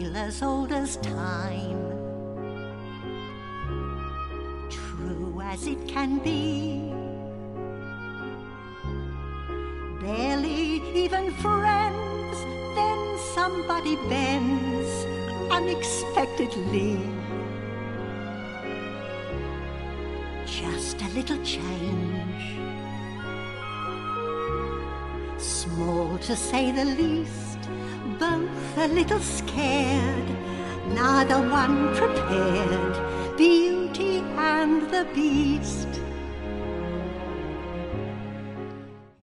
tale as old as time, true as it can be. Barely even friends, then somebody bends unexpectedly. Just a little change, small to say the least, both a little scared, neither one prepared, Beauty and the Beast.